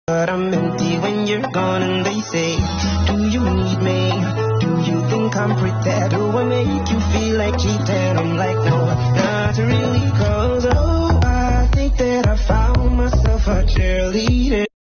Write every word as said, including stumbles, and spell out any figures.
But I'm empty when you're gone and they say, do you need me? Do you think I'm pretty? Do I make you feel like cheating? I'm like, no, not really, cause oh, I think that I found myself a cheerleader.